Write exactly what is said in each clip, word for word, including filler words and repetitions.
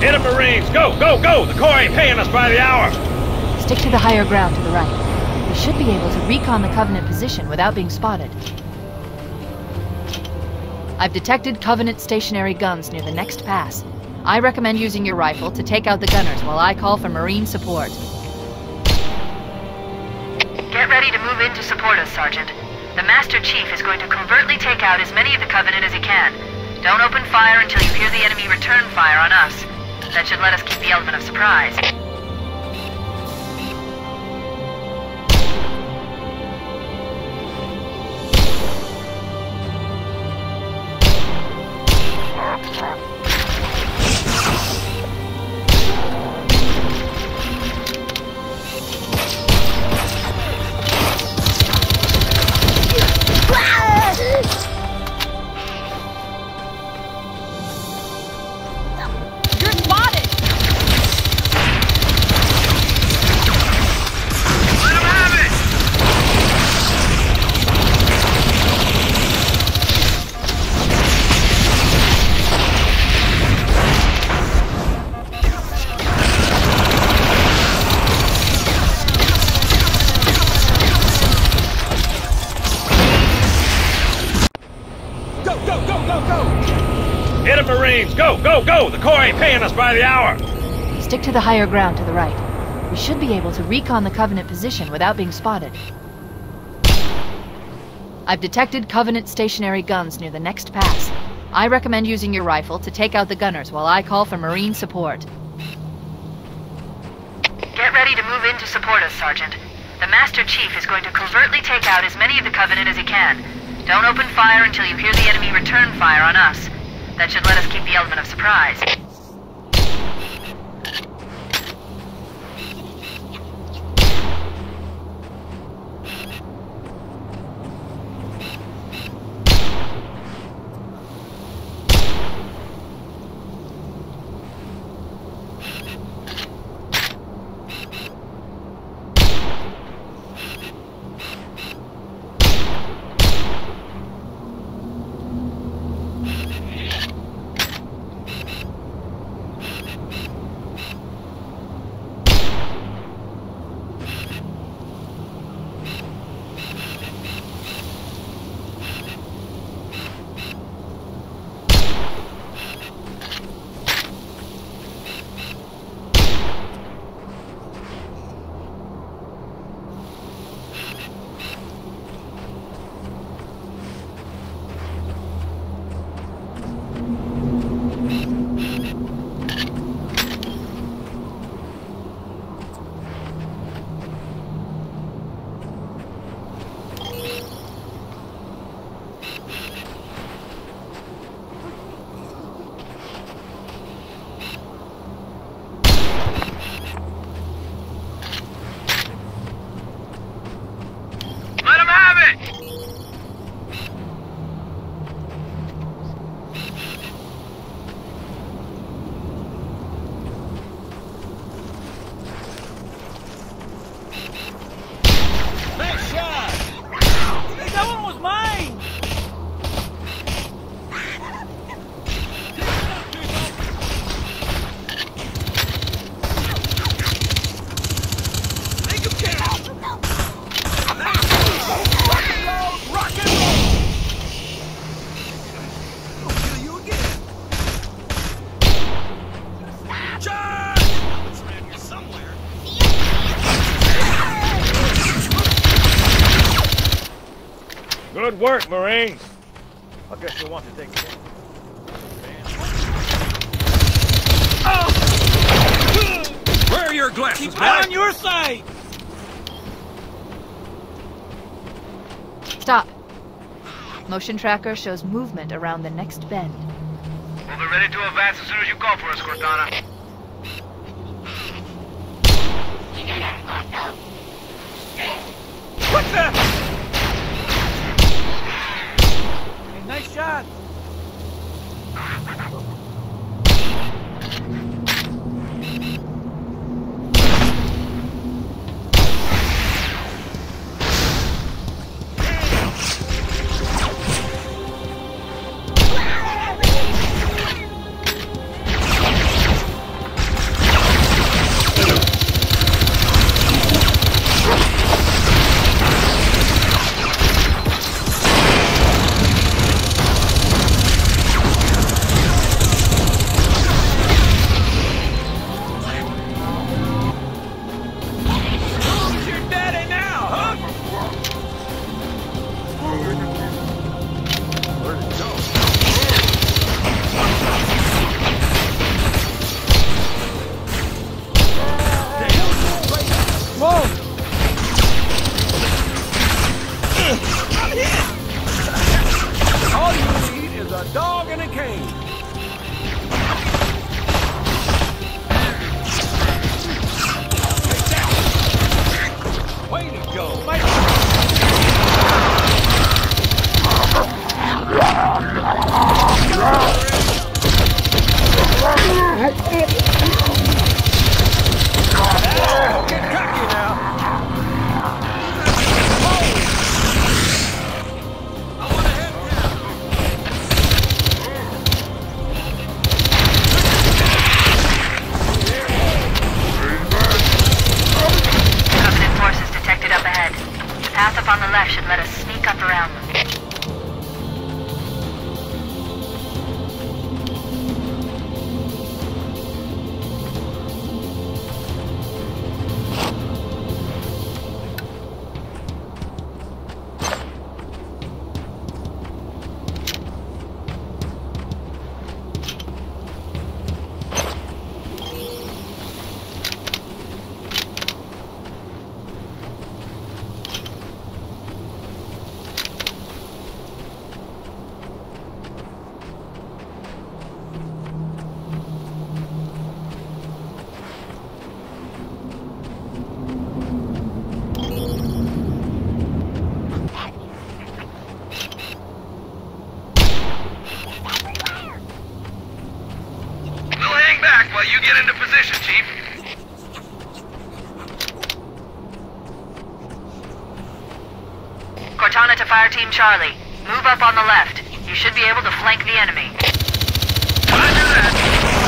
Hit 'em, Marines! Go, go, go! The Corps ain't paying us by the hour! Stick to the higher ground to the right. We should be able to recon the Covenant position without being spotted. I've detected Covenant stationary guns near the next pass. I recommend using your rifle to take out the gunners while I call for Marine support. Get ready to move in to support us, Sergeant. The Master Chief is going to covertly take out as many of the Covenant as he can. Don't open fire until you hear the enemy return fire on us. That should let us keep the element of surprise. Hit 'em, Marines! Go, go, go! The Corps ain't paying us by the hour! Stick to the higher ground to the right. We should be able to recon the Covenant position without being spotted. I've detected Covenant stationary guns near the next pass. I recommend using your rifle to take out the gunners while I call for Marine support. Get ready to move in to support us, Sergeant. The Master Chief is going to covertly take out as many of the Covenant as he can. Don't open fire until you hear the enemy return fire on us. That should let us keep the element of surprise. Good work, Marines. I guess you'll want to take it. Oh! Where are your glasses, Keep man? on your side! Stop. Motion tracker shows movement around the next bend. We'll be ready to advance as soon as you call for us, Cortana. What the? Hey, nice shot! up on the left should let us sneak up around them. While you get into position, Chief. Cortana to Fire Team Charlie. Move up on the left. You should be able to flank the enemy. Roger that.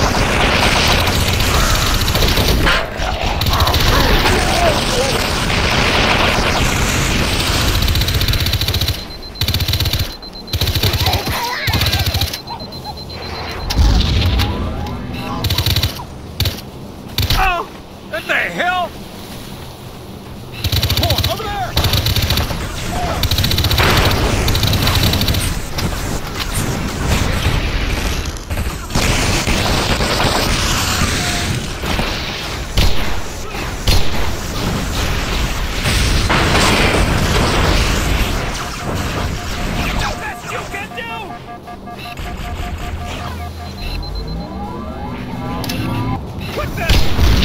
What the hell? Come on, over there! Best you can do! What the?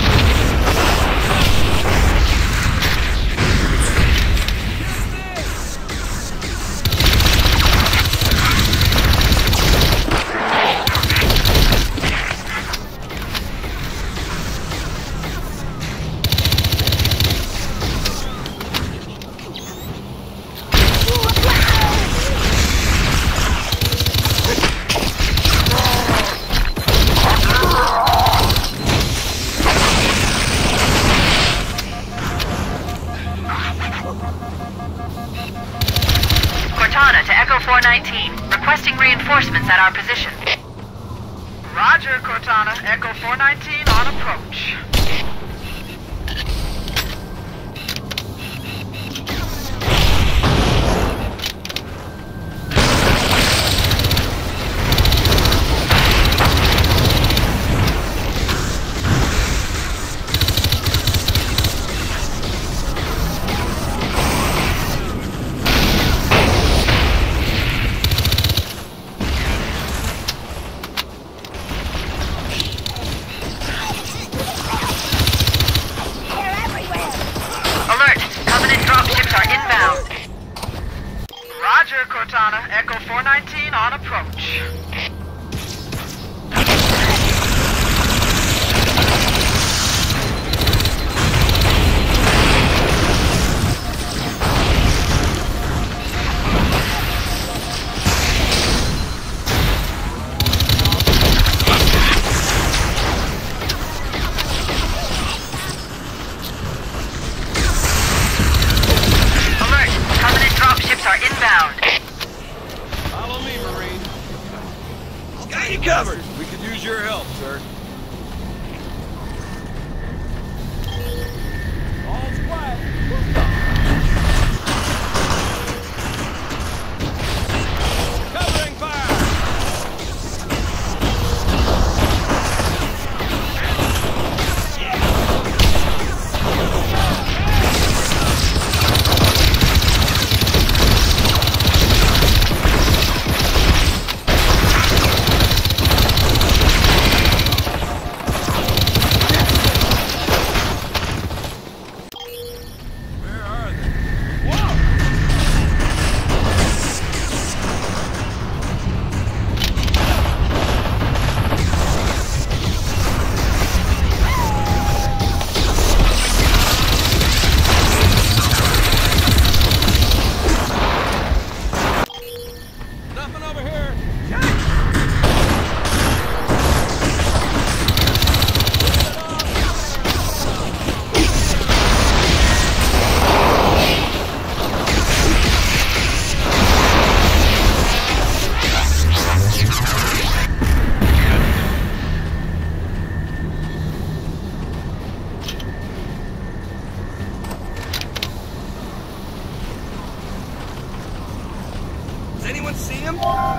Cortana to Echo four nineteen, requesting reinforcements at our position. Roger, Cortana. Echo four nineteen on approach. Roger, Cortana. Echo four nineteen on approach. Alert! Covenant dropships are inbound. Follow me, Marine. him?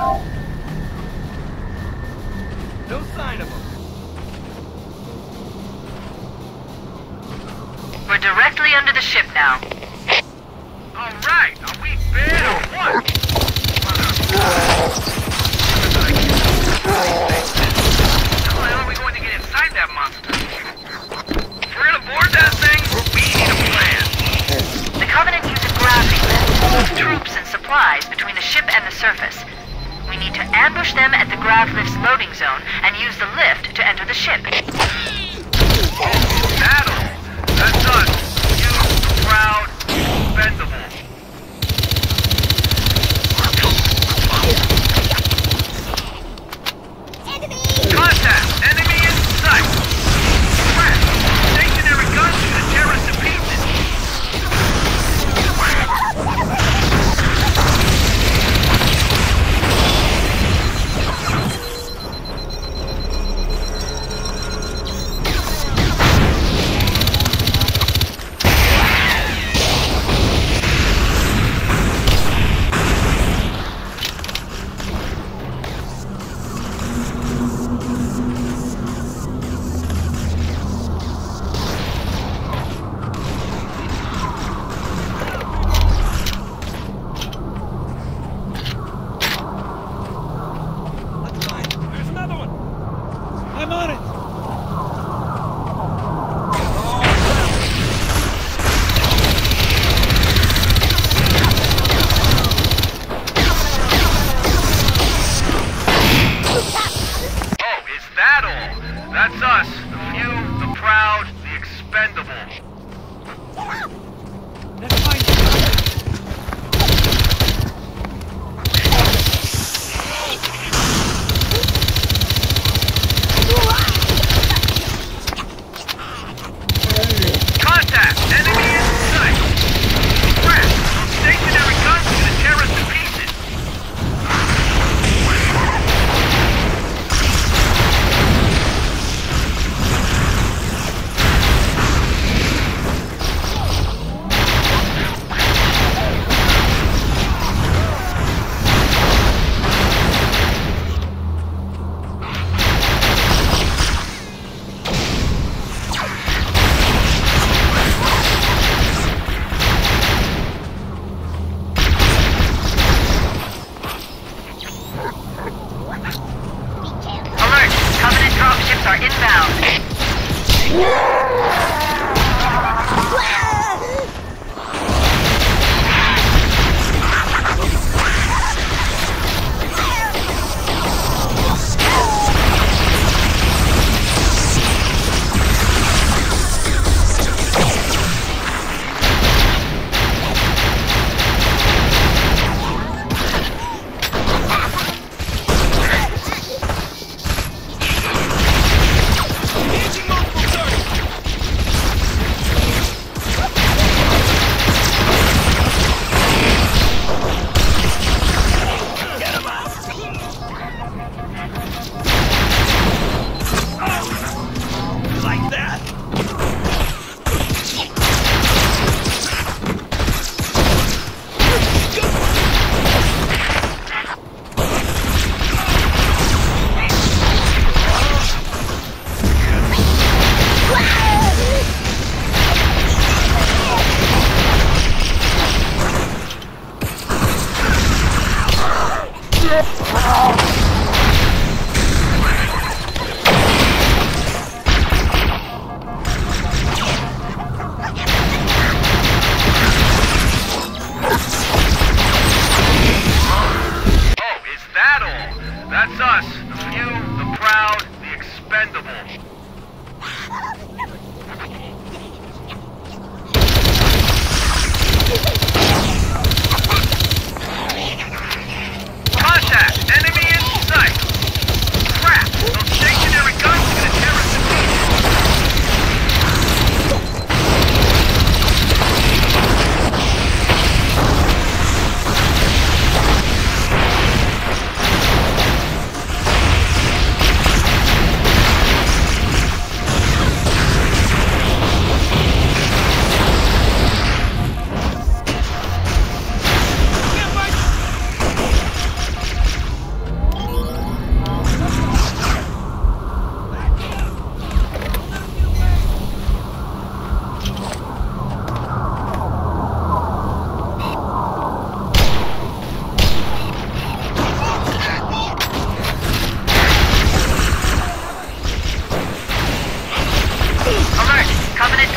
No sign of him. We're directly under the ship now. All right, are we bad or what? How the hell are we going to get inside that monster? If we're gonna board that thing, we need a plan. The Covenant use a gravity lift to move troops and supplies between the ship and the surface. We need to ambush them at the grav lift's loading zone and use the lift to enter the ship. Battle! That's us. You, proud, expendable. Contact! Enemy in sight! Crash! Stationary guns to the terrorists to pieces! There's another one. I'm on it. Oh, is that all? That's us. The few, the proud, the expendable. Let's find him. Contact! Enemy in sight! Crash! Those stationary guns to the terrorists to pieces! Alert! Covenant dropships are inbound. Engaging multiple targets.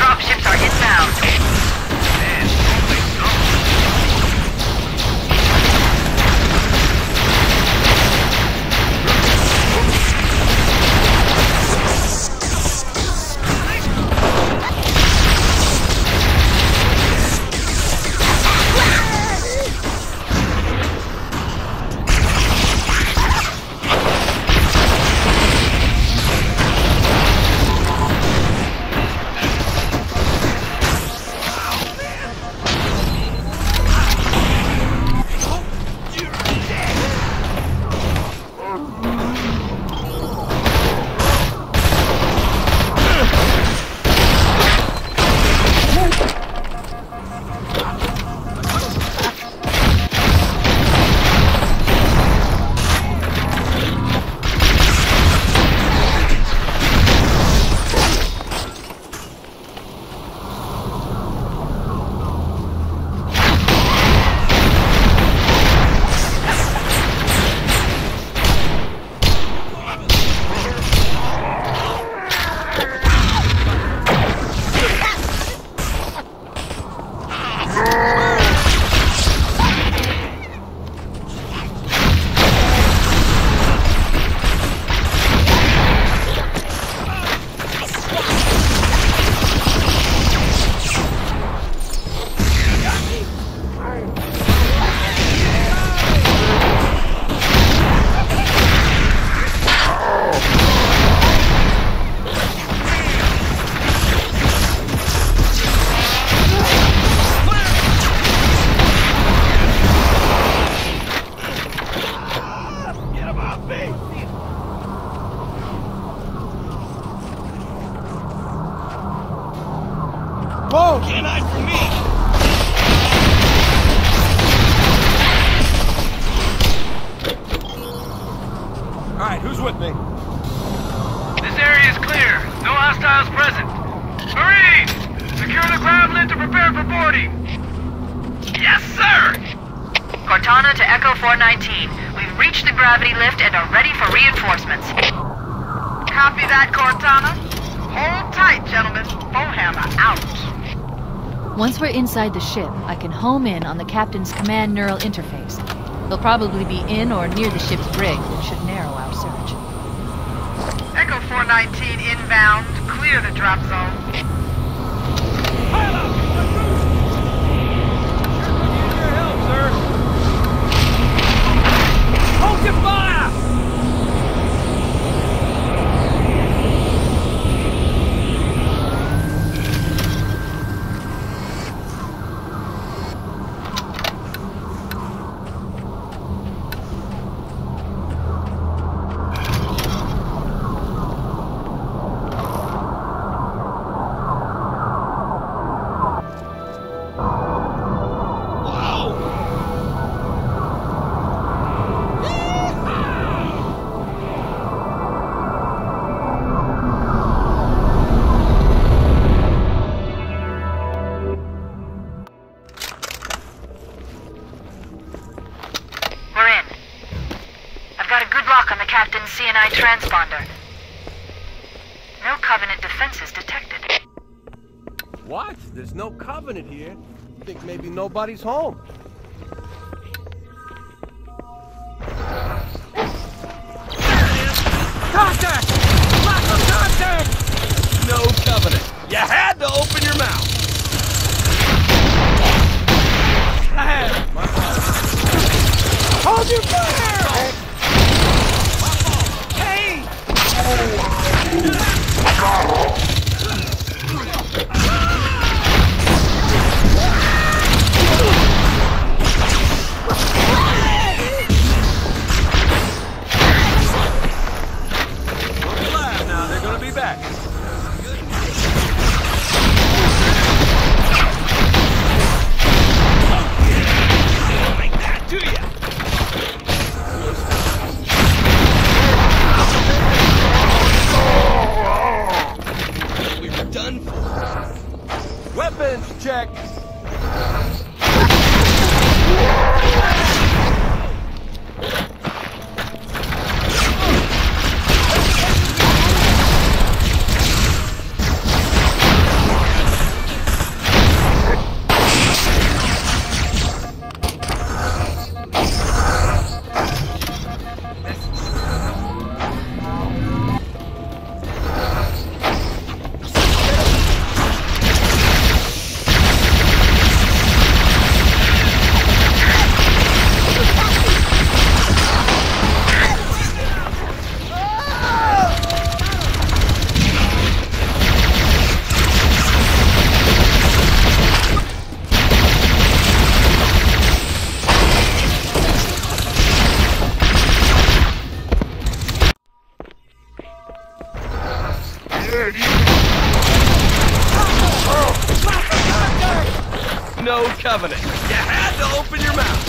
dropships are inbound. Man, holy smoke. Whoa! Can't hide from me! Alright, who's with me? This area is clear. No hostiles present. Marines! Secure the ground lift to prepare for boarding. Yes, sir! Cortana to Echo four nineteen. We've reached the gravity lift and are ready for reinforcements. Copy that, Cortana. Hold tight, gentlemen. Bowhammer out. Once we're inside the ship, I can home in on the captain's command neural interface. They'll probably be in or near the ship's brig, which should narrow our search. Echo four nineteen inbound. Clear the drop zone. Pile up! Need your help, sir! Hold your fire! C N I transponder. No Covenant defenses detected. What? There's no Covenant here. I think maybe nobody's home. Contact! Lots of contact! No Covenant. You had to open your mouth. I had it. My fault. Hold your fire! Hey! Don't laugh now. They're gonna be back. Like that, do ya? We were done for. Weapons check. No covenant. You had to open your mouth.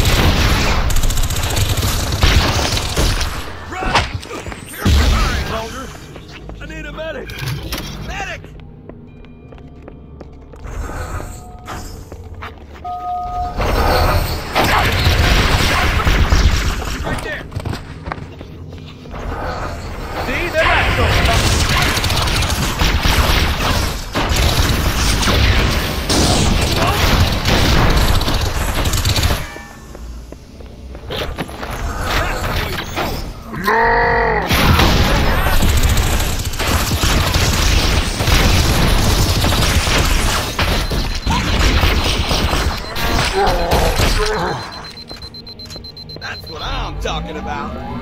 Soldier, I need a medic. Medic! Right there. See, they're not so tough. That's what I'm talking about.